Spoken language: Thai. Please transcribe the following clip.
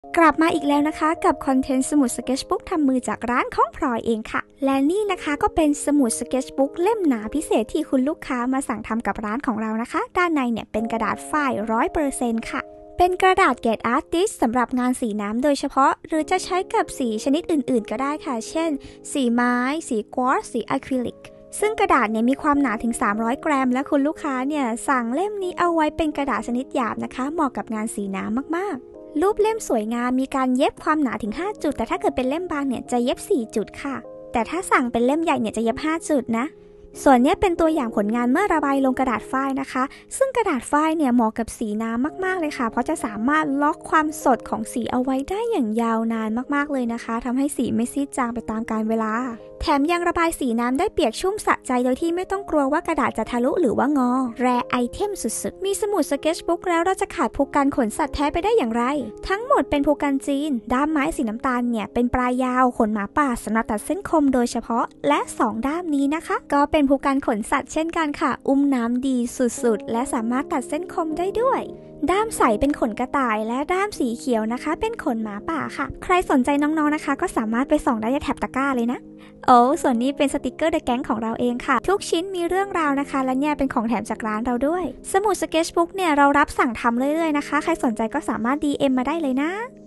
กลับมาอีกแล้วนะคะกับคอนเทนต์สมุดสเก็ตบุ๊กทำมือจากร้านของพลอยเองค่ะและนี่นะคะก็เป็นสมุดสเก็ตบุ๊กเล่มหนาพิเศษที่คุณลูกค้ามาสั่งทำกับร้านของเรานะคะด้านในเนี่ยเป็นกระดาษฝ้าย 100% ค่ะเป็นกระดาษเกรดอาร์ติสสำหรับงานสีน้ำโดยเฉพาะหรือจะใช้กับสีชนิดอื่นๆก็ได้ค่ะเช่นสีไม้สีควอตซ์สีอะคริลิกซึ่งกระดาษเนี่ยมีความหนาถึง300 กรัมและคุณลูกค้าเนี่ยสั่งเล่มนี้เอาไว้เป็นกระดาษชนิดหยาบนะคะเหมาะกับงานสีน้ำมากๆรูปเล่มสวยงามมีการเย็บความหนาถึง5จุดแต่ถ้าเกิดเป็นเล่มบางเนี่ยจะเย็บ4จุดค่ะแต่ถ้าสั่งเป็นเล่มใหญ่เนี่ยจะเย็บ5จุดนะส่วนนี้เป็นตัวอย่างผลงานเมื่อระบายลงกระดาษฝ้ายนะคะซึ่งกระดาษฝ้ายเนี่ยเหมาะกับสีน้ำมากๆเลยค่ะเพราะจะสามารถล็อกความสดของสีเอาไว้ได้อย่างยาวนานมากๆเลยนะคะทำให้สีไม่ซีดจางไปตามกาลเวลาแถมยังระบายสีน้ำได้เปียกชุ่มสะใจโดยที่ไม่ต้องกลัวว่ากระดาษจะทะลุหรือว่างอแรร์ไอเทมสุดๆมีสมุดสเก็ตบุ๊กแล้วเราจะขาดภูกันขนสัตว์แท้ไปได้อย่างไรทั้งหมดเป็นภูกันจีนด้ามไม้สีน้ำตาลเนี่ยเป็นปลายยาวขนหมาป่าสำหรับตัดเส้นคมโดยเฉพาะและ2ด้ามนี้นะคะก็เป็นภูกันขนสัตว์เช่นกันค่ะอุ้มน้ำดีสุดๆและสามารถตัดเส้นคมได้ด้วยด้ามใสเป็นขนกระต่ายและด้ามสีเขียวนะคะเป็นขนหมาป่าค่ะใครสนใจน้องๆนะคะก็สามารถไปส่องได้ในแท็บตะกร้าเลยนะส่วนนี้เป็นสติกเกอร์เดอะแก๊งของเราเองค่ะทุกชิ้นมีเรื่องราวนะคะและเนี่ยเป็นของแถมจากร้านเราด้วยสมุดสเก็ตบุ๊กเนี่ยเรารับสั่งทำเรื่อยๆนะคะใครสนใจก็สามารถ DM มาได้เลยนะ